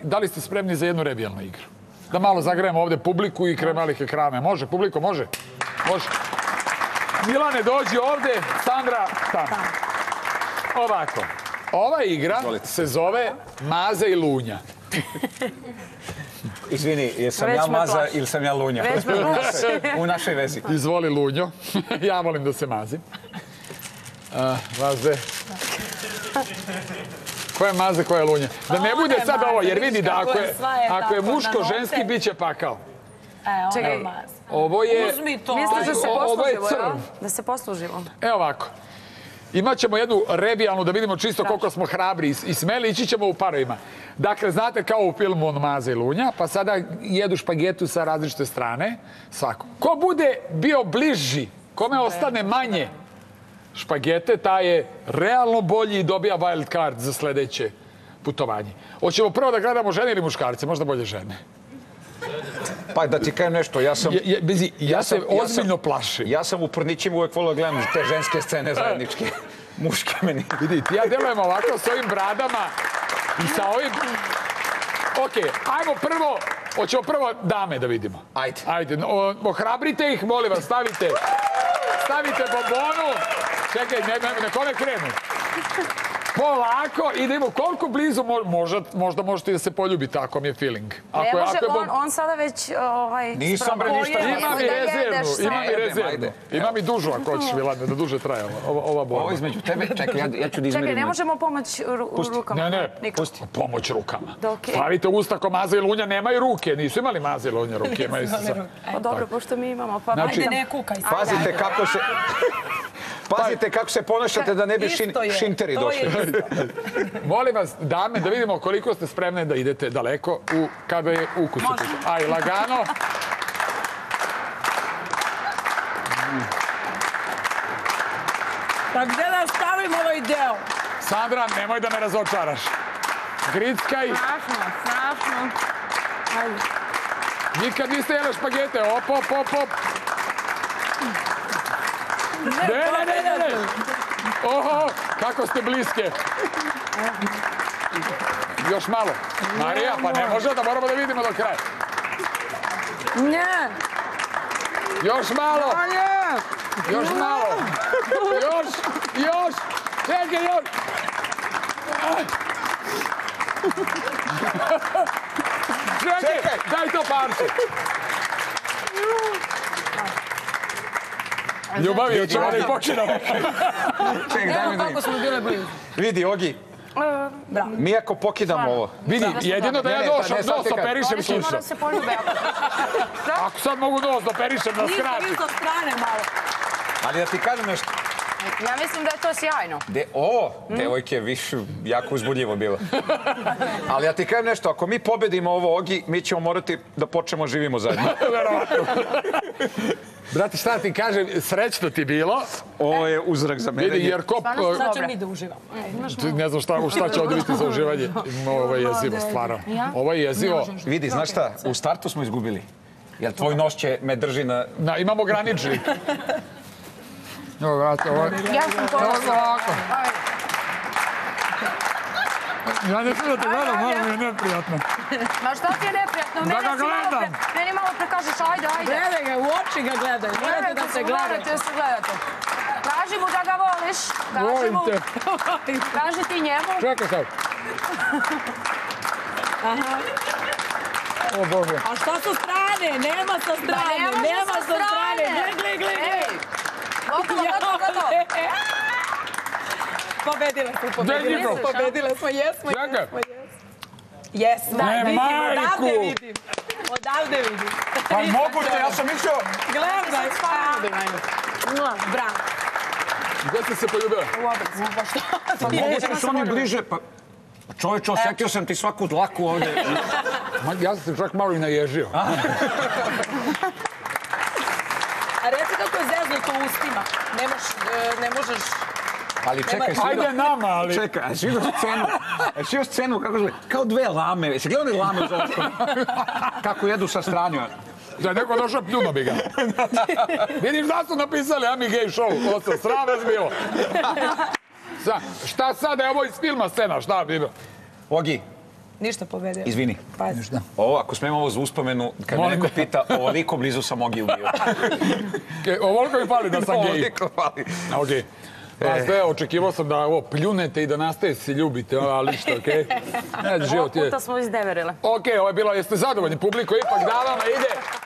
da li ste spremni za jednu revijalnu igru? Da malo zagrejemo ovde publiku i kraj malih ekrana. Može, publiko, može? Može. Milane, dođi ovde. Sandra, tamo. Ovako. Ova igra se zove Maza i Lunja. Izvini, jesam ja Maza ili sam ja Lunja? U našoj vezi. Izvoli Lunjo. Ja volim da se mazim. Vas dve. Ko je Maza, ko je Lunja? Da ne bude sad ovo, jer vidi da ako je muško-ženski, bit će pakao. Čekaj, ovo je... misliš da se poslužimo, da se poslužimo? Evo ovako. Imaćemo jednu revijalnu da vidimo čisto koliko smo hrabri i smeli. Ići ćemo u parovima. Dakle, znate kao u filmu on Maza i Lunja, pa sada jedu špagetu sa različite strane. Svako. Ko bude bio bliži, kome ostane manje špagete, taj je realno bolji i dobija wild card za sledeće putovanje. Hoćemo prvo da gledamo žene ili muškarce? Možda bolje žene. Pa da ti kažem nešto, ja se ozbiljno plašim. Ja sam u Prnićima uvek volio da gledam te ženske scene zajedničke. Muške meni. Vidite, ja delujem ovako s ovim bradama i sa ovim... Okej, ajmo prvo, hoćemo prvo dame da vidimo. Ajde. Ajde, ohrabrite ih, molim vas, stavite bombonu. Čekaj, na kome krenu? Polako, idemo, koliko blizu, možda možete da se poljubite ako mi je feeling. Ne može, on sada već nisam bre ništa. Imam i rezervnu. Imam i dužu ako hoćeš, Milane, da duže traje ova borba. Ovo između tebe, čekaj, ja ću da izmerim. Čekaj, ne možemo pomoć rukama. Ne, pusti. Pomoć rukama. Stavite usta ko Maza i Lunja, nemaju ruke, nisu imali Maza i Lunja ruke. Pa dobro, pošto mi imamo, pa ajde ne kukaj. Pazite kako se ponašate da ne bi šinteri došli. Molim vas, dame, da vidimo koliko ste spremne da idete daleko kada je ukus. Aj, lagano. Pa gde da stavim ovaj deo? Sandra, nemoj da me razočaraš. Grickaj. Strašno. Ajde. Nikad niste jela špagete. Op. Ne. Oho, kako ste bliske. Još malo. Marija, pa ne može da moramo da vidimo do kraja. Ne. Još malo. Još malo. Još. Čekaj, još. Čekaj, daj to parče. Ljubavi, hoćemo da ih počinamo. Evo kako smo bile blizu. Vidi, Ogi, mi ako pokidamo ovo... Vidi, jedino da ja nos operišem sušom. Mora se poljube. Ako sad mogu nos da operišem na skrati. Ništa strane malo. Ali da ti kažem nešto. Ja mislim da je to sjajno. Devojke, više jako uzbudljivo bilo. Ali ja ti kažem nešto, ako mi pobedimo ovo, Ogi, mi ćemo morati da počnemo živimo zajedno. Verovatno. Brate, šta ti kažem, srećno ti bilo. Ovo je uzrak za mene. Vidi, jer Sad ćemo mi da uživamo. Ne znam šta će ovdje biti za uživanje. Ovo je jezivo, stvarno. Ovo je jezivo. Vidi, znaš šta, u startu smo izgubili. Jer tvoj nos će me drži na... Imamo graničnik. Evo, vrati, ovo je... Ja sam ponosna. Ja ne sam da te gledam, malo mi je neprijatno. Ma šta ti je neprijatno? Da ga gledam. Meni malo prekažeš, ajde. Gledaj ga, u oči ga gledaj. Morate da se gledate. Kaži mu da ga voliš. Volim te. Kaži ti njemu. Čekaj sad. O Bože. A šta sa strane? Nema sa strane. Nema sa strane. Gle. Gotovo. Pobedile smo, jesmo. Jesmo. Ne, majku! Odavde vidim. Pa moguće, ja sam mislio... Gledaj. Bravo. Gde ste se poljubila? U obrazu. Pa što? Pa moguće da su oni bliže, pa... Čoveče, osjetio sam ti svaku dlaku ovdje. Ja sam se čak malo i naježio. A reci kako je zeznuto u ustima. Ne možeš... Ali čekaj, ajde nama, ali... Čekaj, a si vidio scenu, kako zove, kao dve lame. Jesi gledali lame za ostom? Kako jedu sa strane. Da je neko došao, pljuno bi ga. Vidiš da su napisali Ami Gay Show, ovo sram vas bilo. Šta sad, je ovo iz filma scena, šta bi bilo? Ogi, Ništa pobedio. Izvini. Pazi. Ovo, ako smem ovo za uspomenu, kad me neko pita, ovoliko blizu sam Ogi ubio. Ovoliko mi fali da sam gej. Ovoliko fali. Okej. Pa sve, očekivao sam da ovo pljunete i da nastaje se ljubite, ali što, okej? Ovog puta smo izdeverile. Okej, ovo je bilo, jeste zadovoljni, publiko ipak da vama ide.